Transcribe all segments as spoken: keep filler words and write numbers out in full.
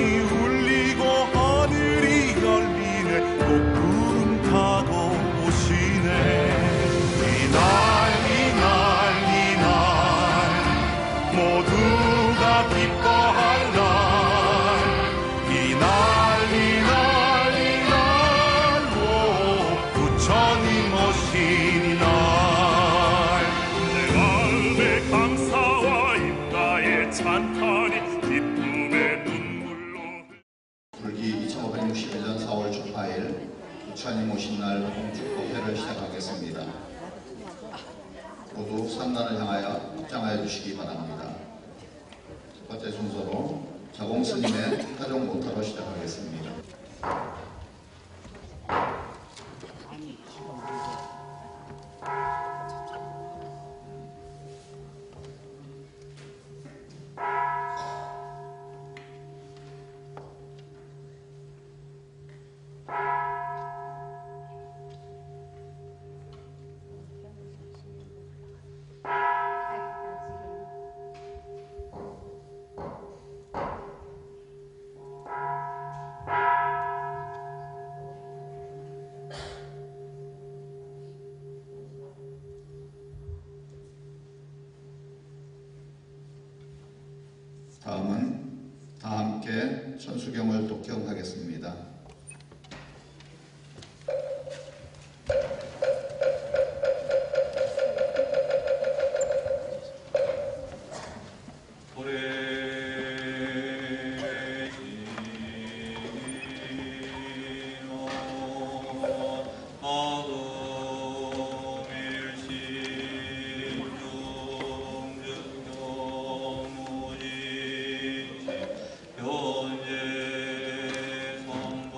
울리고 하늘이 열리네 또 구름 타고 오시네. 이날 이날 이날 모두가 기뻐할 날. 이날 이날 이날로 부처님 오신 이날. 내 마음의 감사와 입가의 찬탄이 기쁨의 눈물로. 불기 이천오백육십일 년 사월 주파일 부처님 오신 날 공축법회를 시작하겠습니다. 모두 상단을 향하여 합장하여 주시기 바랍니다. 첫 번째 순서로 자공 스님의 타종 모타로 시작하겠습니다. 다음은 다 함께 천수경을 독경하겠습니다. 현재 성부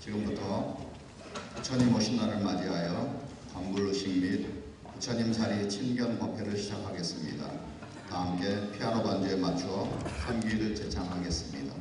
지금부터 부처님 오신 날을 맞이하여 단불의식 및 부처님 자리 친견 법회를 시작하겠습니다. 다 함께 피아노 반주에 맞추어 삼기를 제창하겠습니다.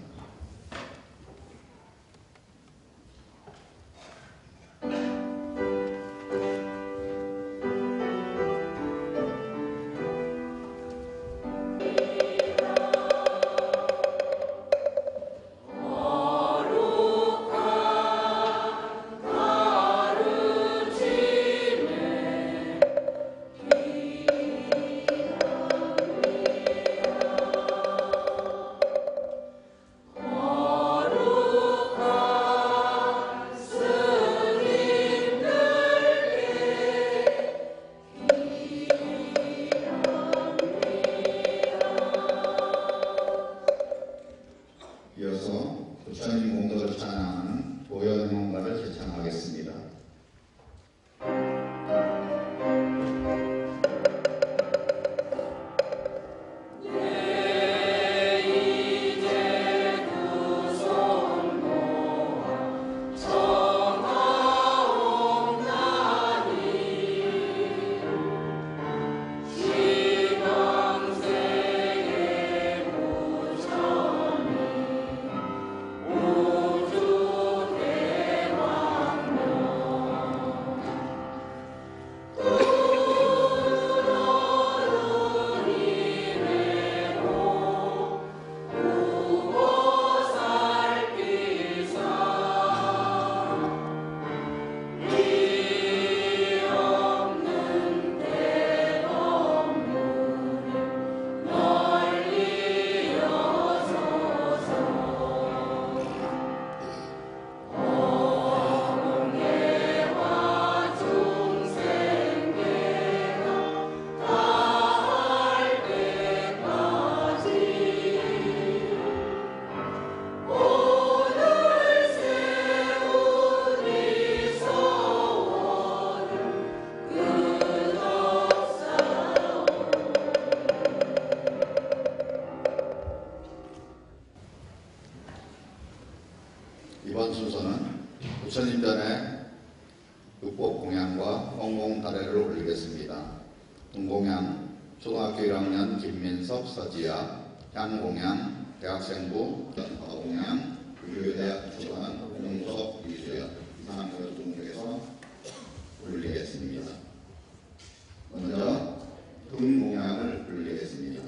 이어서 부처님 공덕을 찬양하는 도연문가를 제창하겠습니다. 이번 순서는 부처님 전에 육법 공양과 홍공 다례를 올리겠습니다. 동공양 초등학교 일 학년 김민섭 서지아, 향공양 대학생부 화공양 불교대학 초반 홍석 이수연 이상 교수님께서 올리겠습니다. 먼저 등공양을 올리겠습니다.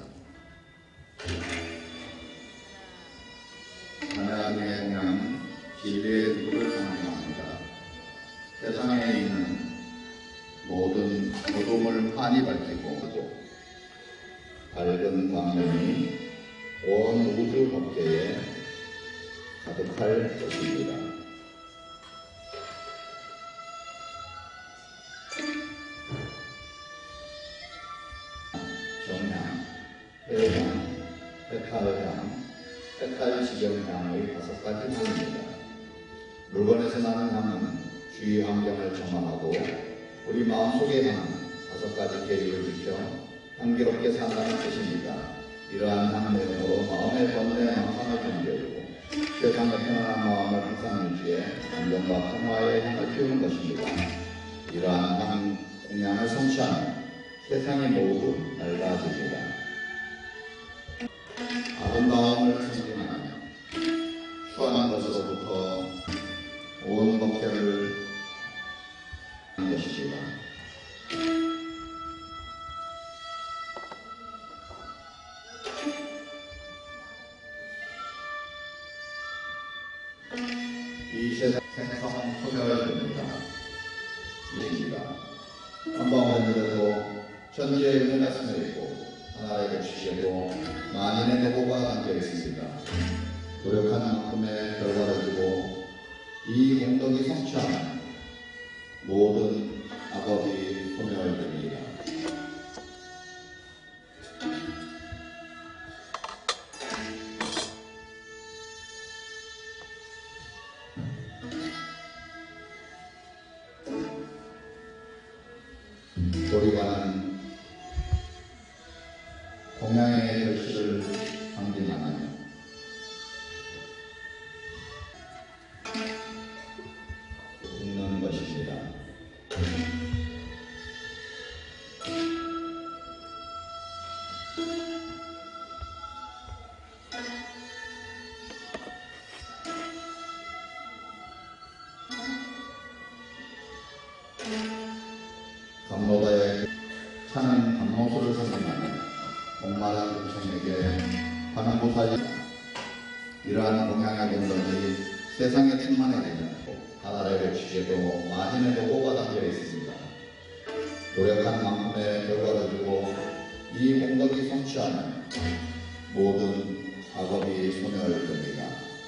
하나님의 공양은 진리의 빛을 상징합니다. 세상에 있는 모든 어둠을 환히 밝히고 밝은 광명이 온 우주 법계에 가득할 것입니다. 정향, 해향, 해탈향, 해탈지경향의 다섯 가지 향입니다. 물건에서 나는 향은 주위 환경을 정화하고 우리 마음속에 향은 다섯 가지 계율을 지켜 향기롭게 산다는 뜻입니다. 이러한 향 내용으로 마음의 번뇌 망상을 견뎌주고 세상의 편안한 마음을 항상 유지해 안정과 평화의 향을 피우는 것입니다. 이러한 향 공양을 성취하면 세상이 모두 맑아집니다. 아름다움을 상징하며 추한 것으로부터 온 법계를 하는 것입니다. 이 세상 소멸됩니다. 입니다. 한방 하늘에도 천지의 의미가 스며 있고 하나의 격식에도 만인의 노고가 담겨 있습니다. 노력한 만큼의 결과를 주고 이 공덕이 성취하면 모든 악업이 소멸됩니다. 도리관은 공양의 결실을 상징하며 감로가의 차는 감로소를 선생하는 목마른 군청에게 관음보살이 이러한 공양의 공덕이 세상에 충만해지는 하나를 외치게도 마신에도 호가 담겨 있습니다. 노력한 만큼의 결과를 주고 이 공덕이 성취하는 모든 작업이 소멸 됩니다.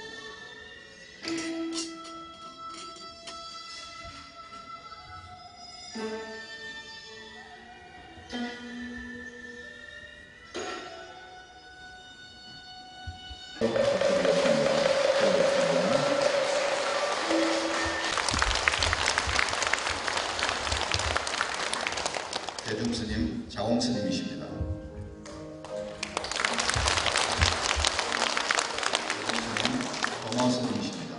대중스님, 자홍스님이십니다. 도마스님이십니다.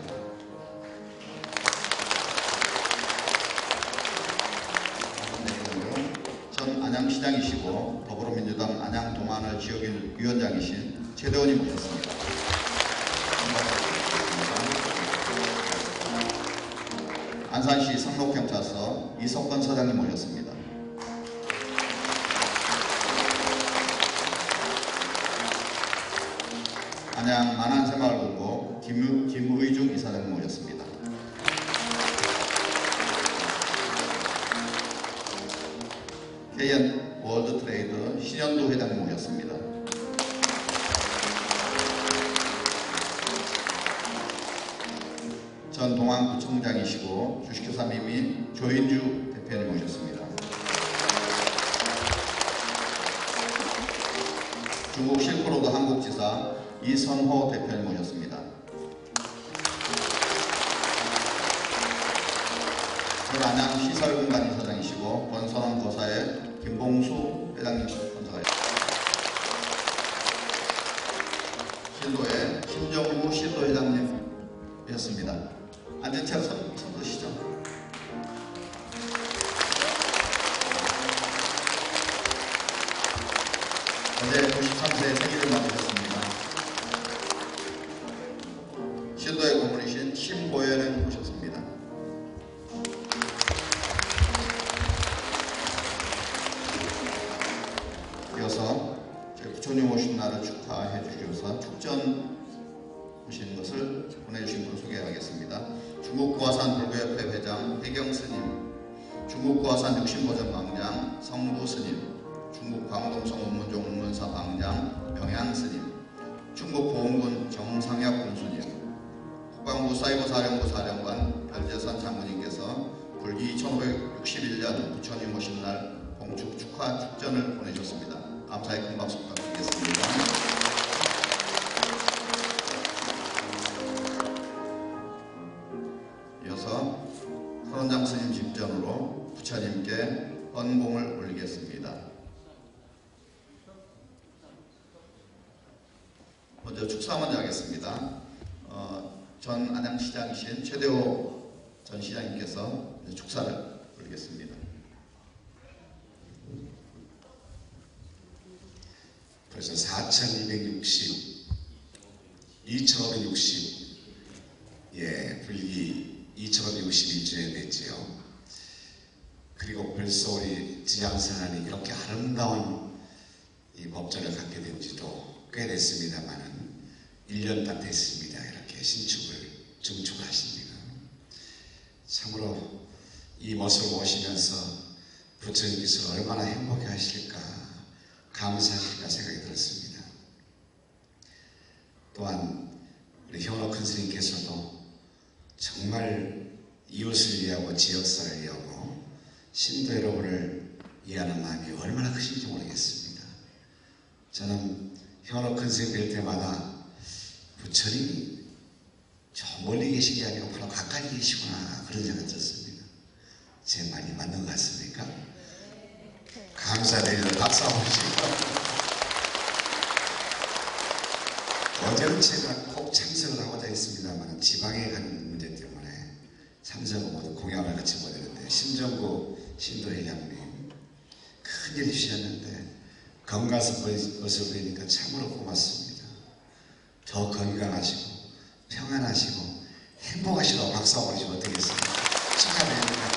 전 안양시장이시고 더불어민주당 안양동안을 지역위원장이신 최대원님 모셨습니다. 안산시 성록경찰서 이석권 서장님 모셨습니다. 안양 만안새마을본부 김, 김의중 이사장님 모셨습니다. 케이엔 월드트레이드 신현도 회장님 모셨습니다. 전 동안구청장이시고 주식회사님이 조인주 대표님 모셨습니다. 중국 실크로드 한국지사 이선호 대표님 모셨습니다. 전 안양 시설공단 이사장이시고 권선원 거사의 김봉수 회장님 참석하셨습니다. 신도의 신정우 신도회장님이었습니다. 앉은 채로 손, 손 드시죠. 어제 구십삼 세 생일을 맞으셨습니다. 신도의 고문이신 신보현을 모셨습니다. 이어서 저희 부처님 오신 날을 축하해 주셔서 축전 오신 것을 보내주신 분을 소개하겠습니다. 중국 구화산 불교협회 회장 해경스님, 중국 구화산 육신보전 방장 성부스님, 중국 광동성 원문종 원문사 방장 명양스님, 중국 보훈군 정상혁 군수님, 국방부 사이버사령부 사령관 변재선 장군님께서 불기 천오백육십일 년 부처님 오신 날 봉축 축하 축전을 보내셨습니다. 감사의 큰 박수 부탁드리겠습니다. 이어서 선원장 스님 집전으로 부처님께 헌공을 올리겠습니다. 먼저 축사 먼저 하겠습니다. 어, 전 안양시장이신 최대호 전 시장님께서 축사를 올리겠습니다. 벌써 사천이백육십, 이천오백육십, 예, 불기 이천오백육십일 주에 됐지요. 그리고 벌써 우리 지장선언이 이렇게 아름다운 이 법전을 갖게 된 지도 꽤 됐습니다만은 일 년 딱 됐습니다. 이렇게 신축을 증축을 하십니다. 참으로 이 모습을 보시면서 부처님께서 얼마나 행복해 하실까, 감사하실까 생각이 들었습니다. 또한 우리 현옥 큰 스님께서도 정말 이웃을 위하고 지역사를 위하고 신도 여러분을 위하는 마음이 얼마나 크신지 모르겠습니다. 저는 현옥 큰 스님 뵐 때마다 부처님이 저 멀리 계신 게 아니고 바로 가까이 계시구나 그런 생각이 들었습니다. 제 말이 맞는 것 같습니까? 감사드리는 박수 한번 주시고, 어제는 제가 꼭 참석을 하고자 했습니다만 지방에 가는 문제 때문에 참석을 모두 공약을 같이 못했는데 심정구 신도회장님 큰일 주셨는데 건강한 모습을 보니까 참으로 고맙습니다. 더 건강하시고 평안하시고 행복하시고 박수 한번 주시면 어떻겠습니까? 축하드립니다.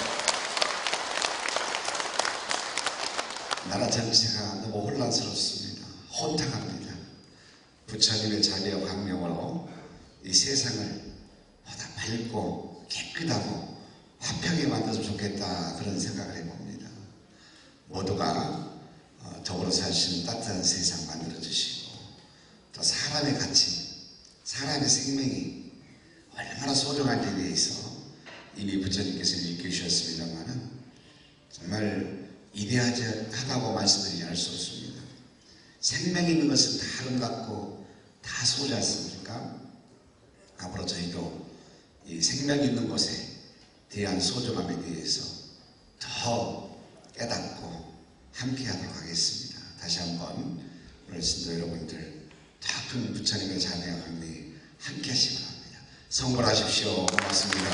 나라 전체가 너무 혼란스럽습니다. 혼탁합니다. 부처님의 자비와 광명으로 이 세상을 보다 밝고 깨끗하고 화평하게 만들었으면 좋겠다, 그런 생각을 해봅니다. 모두가 더불어 살 수 있는 따뜻한 세상 만들어주시고, 또 사람의 가치, 사람의 생명이 얼마나 소중한지에 대해서 이미 부처님께서 일깨우셨습니다만은 정말 이대하다고 말씀드리지 않을 수 없습니다. 생명이 있는 것은 다 아름답고 다 소중하지 않습니까? 앞으로 저희도 이 생명이 있는 곳에 대한 소중함에 대해서 더 깨닫고 함께하도록 하겠습니다. 다시 한번 오늘 신도 여러분들 더 큰 부처님의 자비와 광명이 함께 하시기 바랍니다. 성불하십시오. 고맙습니다.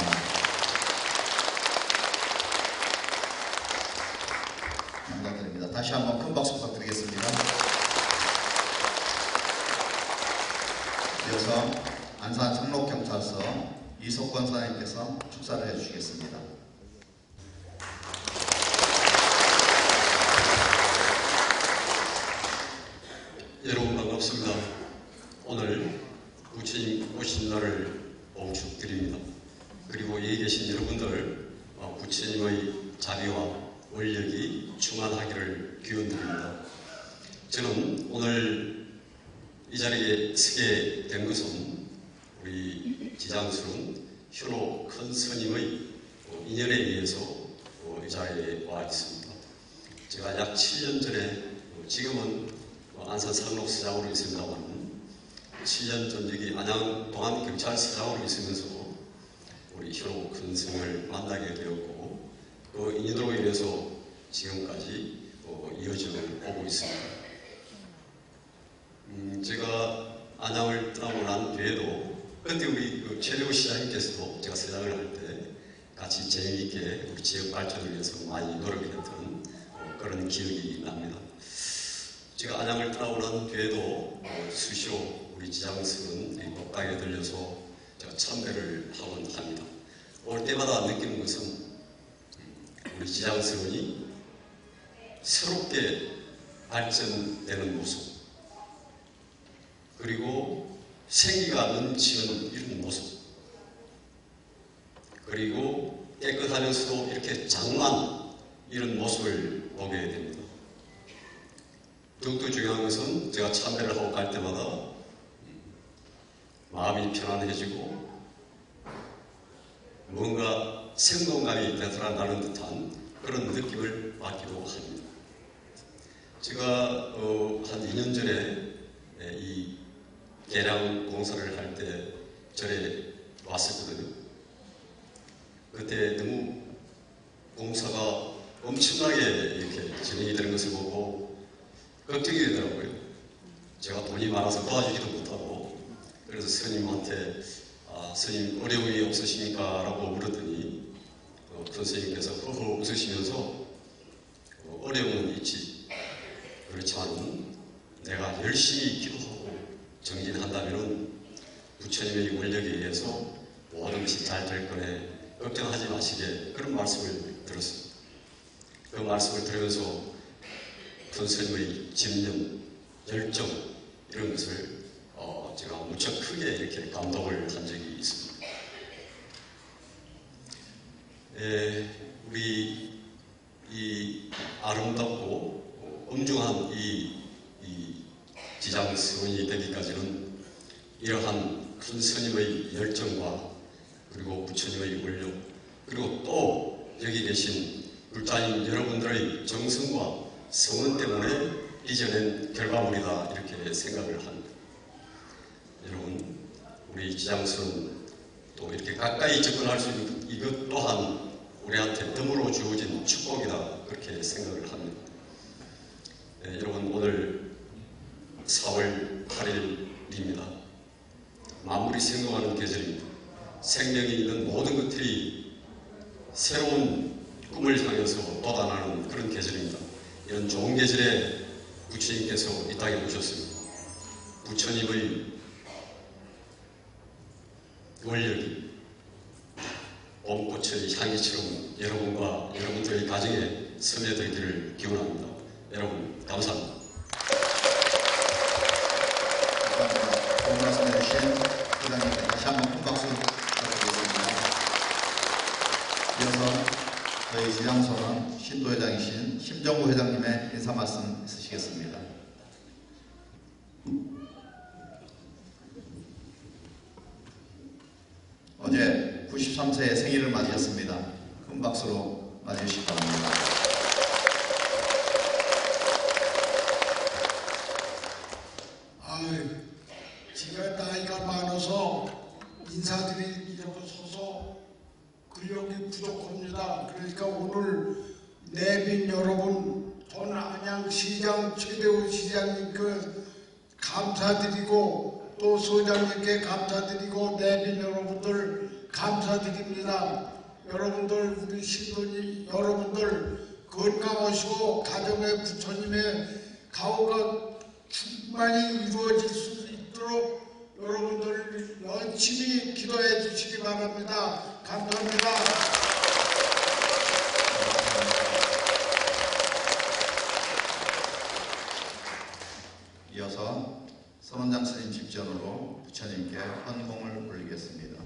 감사드립니다. 다시 한번 큰 박수 부탁드리겠습니다. 이어서 안산 청록경찰서 이석권 사장님께서 축사를 해주시겠습니다. 여러분 반갑습니다. 오늘 부처님 오신 날을 봉축드립니다. 그리고 여기 계신 여러분들 부처님의 자비와 원력이 충만하기를 기원드립니다. 저는 오늘 이 자리에 서게 된 것은 우리 지장스러운 현호 큰 스님의 인연에 의해서 이 자리에 와 있습니다. 제가 약 칠 년 전에, 지금은 안산 상록서장으로 있습니다만 칠 년 전 여기 안양 동안경찰서장으로 있으면서 우리 현호 큰 스님을 만나게 되었고, 그 인연으로 인해서 지금까지 이어져 오고 있습니다. 음, 제가 안양을 떠나고 난 뒤에도 그때 우리 그 최대호 시장님께서도 제가 서장을 할 때 같이 재미있게 우리 지역 발전을 위해서 많이 노력했던 어, 그런 기억이 납니다. 제가 안양을 떠나고 난 뒤에도 어, 수시로 우리 지장스는 이 법당에 들려서 제가 참배를 하곤 합니다. 올 때마다 느끼는 것은 우리 지장스원이 새롭게 발전되는 모습, 그리고 생기가 넘치는 이런 모습, 그리고 깨끗하면서도 이렇게 장엄한 이런 모습을 보게 됩니다. 더욱더 중요한 것은 제가 참배를 하고 갈 때마다 마음이 편안해지고 뭔가 생동감이 되살아나는 듯한 그런 느낌을 받기도 합니다. 제가 어, 한 이 년 전에 이 개량 공사를 할 때 절에 왔었거든요. 그때 너무 공사가 엄청나게 이렇게 진행이 되는 것을 보고 걱정이 되더라고요. 제가 돈이 많아서 도와주지도 못하고, 그래서 스님한테 아, 스님 어려움이 없으십니까? 라고 물었더니 어, 큰 스님께서 허허 웃으시면서 어, 어려움은 있지. 그렇지만 내가 열심히 기도하고 정진한다면 부처님의 원력에 의해서 모든 것이 잘 될 거네, 걱정하지 마시게, 그런 말씀을 들었습니다. 그 말씀을 들으면서 큰 스님의 집념, 열정, 이런 것을 어, 제가 무척 크게 이렇게 감동을 한 적이 있습니다. 에, 우리 이 아름답고 엄중한 이, 이 지장스원이 되기까지는 이러한 큰 스님의 열정과 그리고 부처님의 원력, 그리고 또 여기 계신 불자인 여러분들의 정성과 성원 때문에 빚어낸 결과물이다, 이렇게 생각을 합니다. 여러분, 우리 지장스는 또 이렇게 가까이 접근할 수 있는 이것 또한 우리한테 덤으로 주어진 축복이다, 그렇게 생각을 합니다. 네, 여러분, 오늘 사월 팔일입니다. 만물이 생동하는 계절입니다. 생명이 있는 모든 것들이 새로운 꿈을 향해서 돋아나는 그런 계절입니다. 이런 좋은 계절에 부처님께서 이 땅에 오셨습니다. 부처님의 원력이 봄꽃의 향기처럼 여러분과 여러분들의 가정에 스며들기를 기원합니다. 여러분 감사합니다. 감사합니다. 좋은 말씀 해주신 회장님께 다시 한번 큰 박수 부탁드리겠습니다. 이어서 저희 지장소는 신도회장이신 심정구 회장님의 인사 말씀 있으시겠습니다. 어제 구십삼 세의 생일을 맞이했습니다. 큰 박수로 맞이해주시기 바랍니다. 아유, 제가 나이가 많아서 인사드리기로서서 근력이 부족합니다. 그러니까 오늘 내빈 여러분, 전 안양시장 최대호 시장님께 감사드리고 또 소장님께 감사드리고 내빈 여러분들 감사드립니다. 여러분들 우리 신도님 여러분들 건강하시고 가정의 부처님의 가호가 충만히 이루어질 수 있도록 여러분들 열심히 기도해 주시기 바랍니다. 감사합니다. 이어서 서원장 스님 집전으로 부처님께 헌공을 올리겠습니다.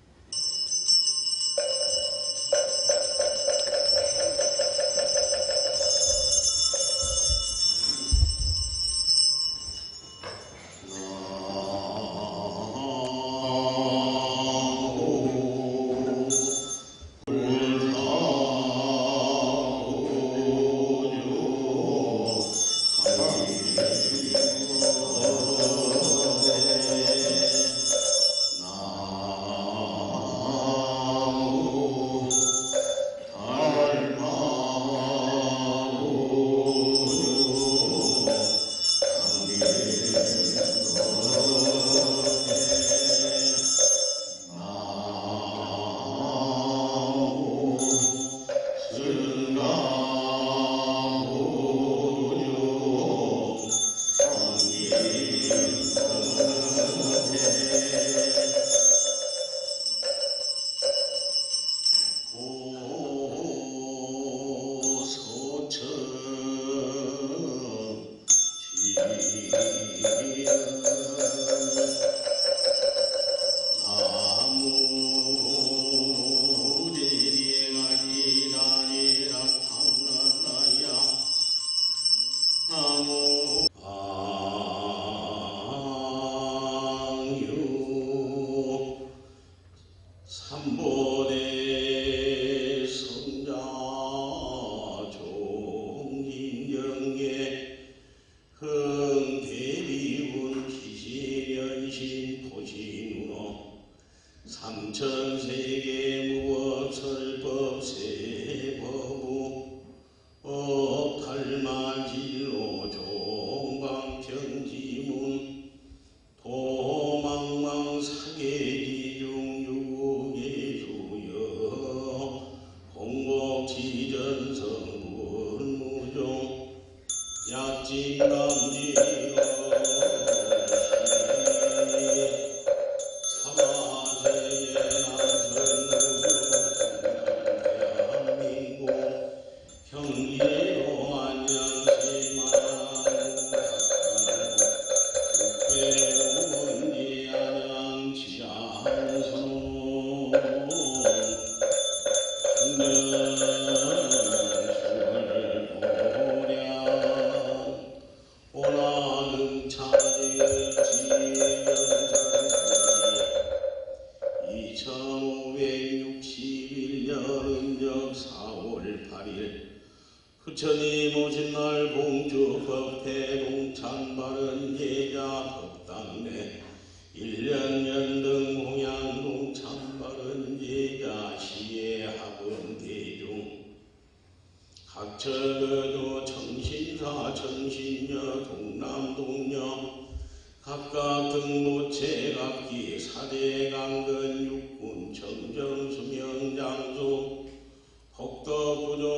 이천오백육십일 년 음력 사월 팔일 부처님 오신 날 공주 법회 동찬 바른 예자 법당내 일년 연등 공양 동찬 바른 예자 시의 학원 대중 각처거도 청신사 청신녀 동남동녀 각각 등도체 각기 사대 강근 육군 청정 수명 장수 복덕 부조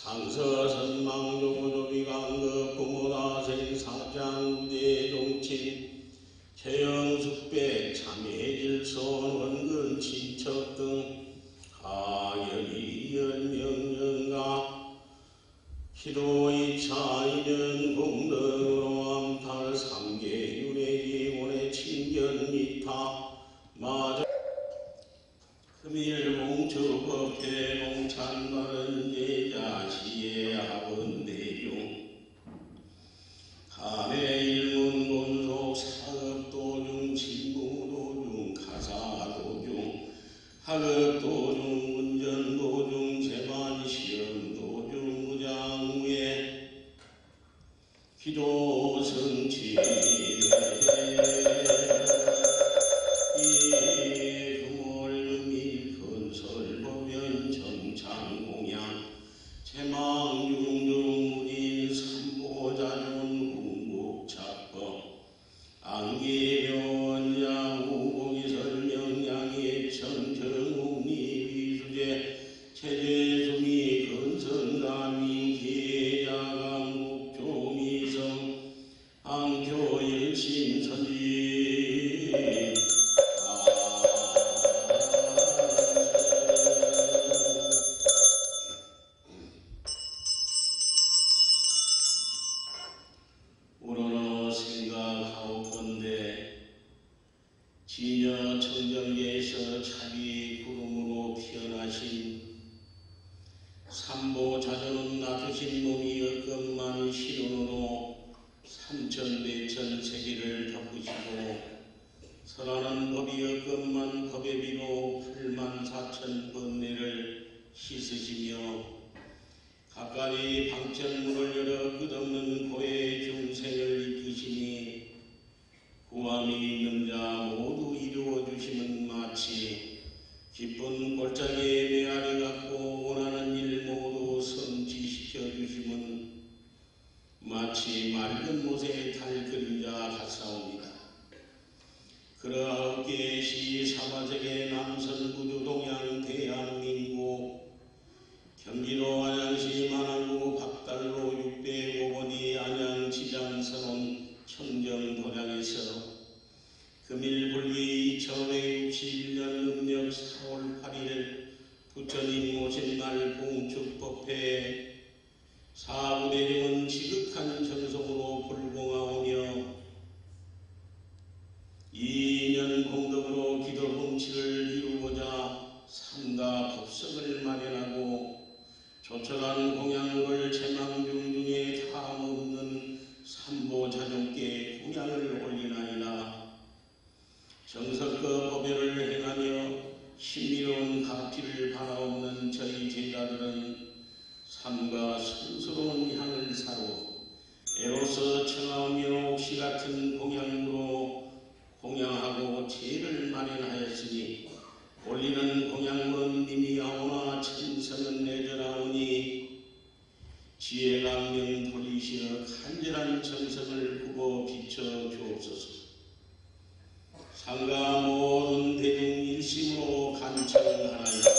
상서선망조조비강급 부모다생 사장 무대종친 최영숙배 참해질손 원근 친척 등 가열이 연명연가 기도이 차이는 공덕으로 암탈 삼계 유래기 원의 친견 미타 마저 금일 공처법회 공찬말은 제자시에 합은 내용 간의 일문본속 사업도중 직무도중 가사도중 학업도중 운전도중 재반시험도중 무장무예 기도성취 제망중중무진 삼보자존 궁국착법 안기병원장 우공이설명량의 청정웅리 비수제 체제수미 건성가민 기자강국 조미성 안교열심선지 우러러 생각하옵건대 지녀 청정계에서 차비 구름으로 피어나신 삼보자전은 놔두신 몸이 여건만 실온으로 삼천배천 세계를 덮으시고 설하는 법이 여건만 법의 비로 팔만사천 번뇌를 씻으시며 각가지 방천문을 열어 끝없는 고의 중생을 이끄시니 구함이 있는 자 모두 이루어 주시면 마치 기쁜 골짜기에 메아리 갖고 원하는 일 모두 성취시켜 주시면 마치 맑은 못에 달 그림자 같사옵니다. 그러하옵게 시 사마적의 남선 구주 동양 대한민국 경기도 안양시 만안구 박달로 육백오 번이 안양지장서원 청정도량에서 금일불기 이천육십일 년 음력 사월 팔일 부처님 오신 날 봉축법회 사부대중은 지극한 정성으로 불공하오며 이 년 공덕으로 기도봉치를 이루고자 삼가 법석을 마련하고 조촐한 공양을 제망중중에 다음없는 삼보자존께 공양을 올리나이다. 정석과 법회를 행하며 신비로운 가치를 바라옵는 저희 제자들은 삼가 순스러운 향을 사로 애로서 청하오며 옥시 같은 공양으로 공양하고 제를 마련하였으니 올리는 공양은 님이하오나 천성은 내전하오니 지혜강명 돌이시어 간절한 정성을 부어 비춰 주옵소서. 상가 모든 대중 일심으로 간청하나이다.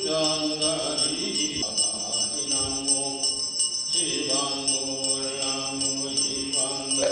수장가리 나무 지방물 나무 지방물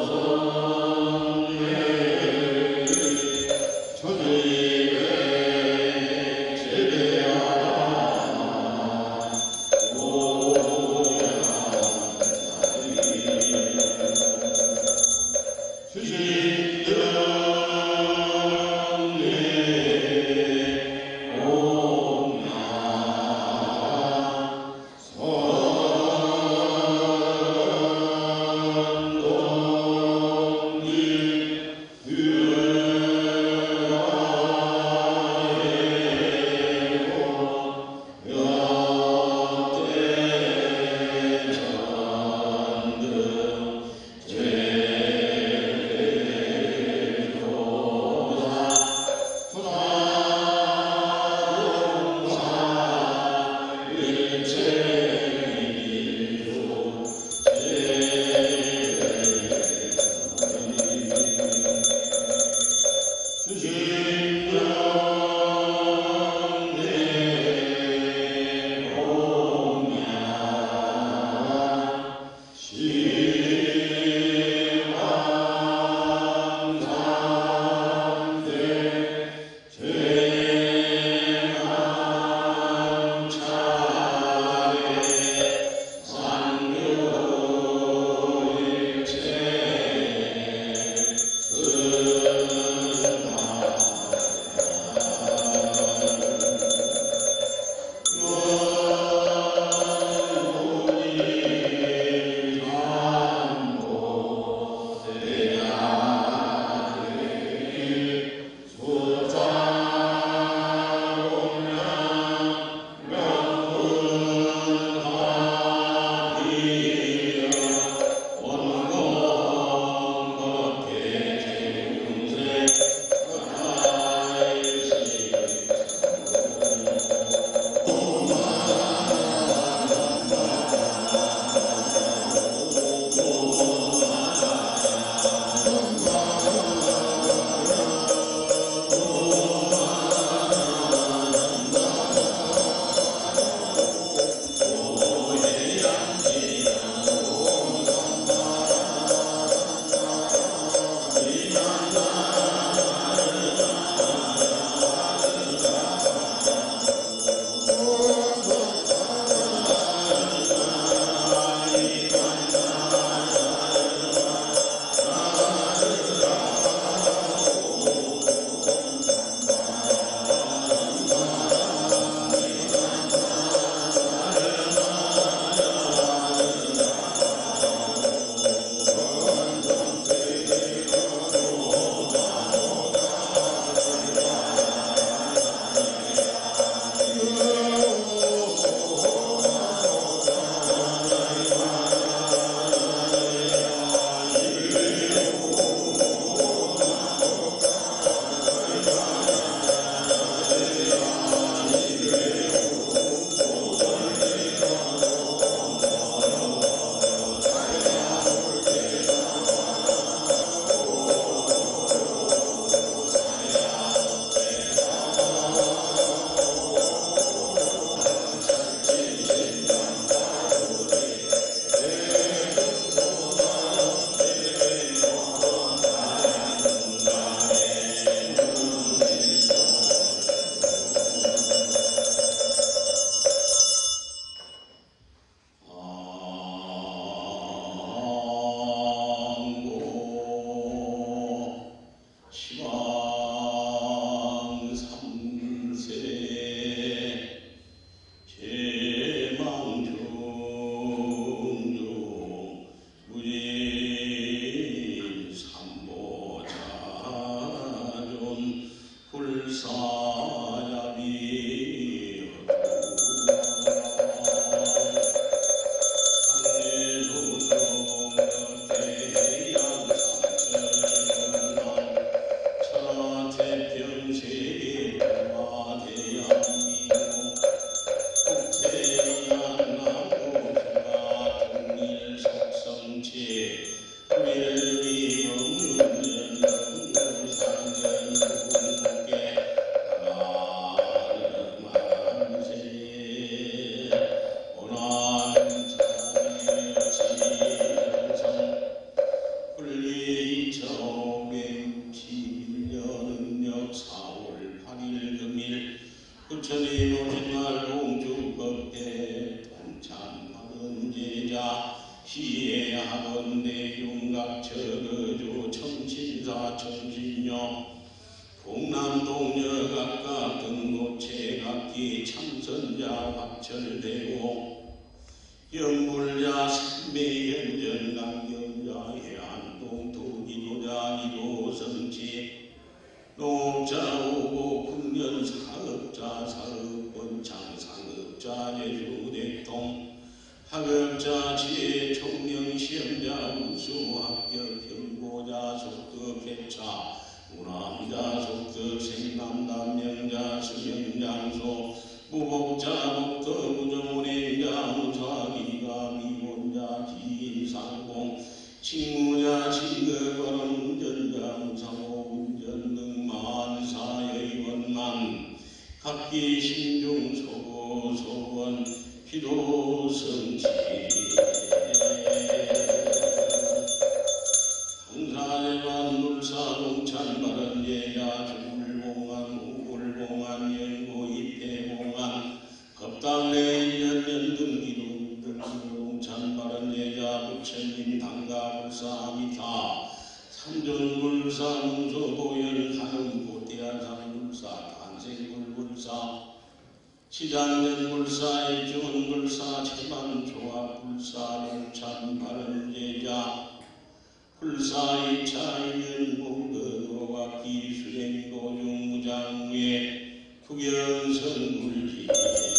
천리에 합철되고 영불자 삼매연전 강경자 해안동 도기도자 기도성지 농업자 오고 국년 사업자 사업권 장상업자 제주대통 학업자 지혜 총명 시험자 우수 합격 경고자 속급 개차 문화미자 속급 생남담 명자 수명장소 무복자 목터 무정운행자 무사기가 미본자 지인상공 친무자 친거거론 운전자 무사모 운전등 만사여의원만 각기 신중 소고 소원 기도성지 당사제반 물사농찬 바른예야 중불공안 우불공안 연고 입회공안 법당내 연연등 기동농찬 바른예야 부처님 당가불사미타 삼존불사 문소도연 하능보대한상불사 단생불불사 시장전불사 일중원불사 체만조합불사 농찬 바른예자 불사 이차 인연공덕으로 받기 수행도중 무장무예 국연선불지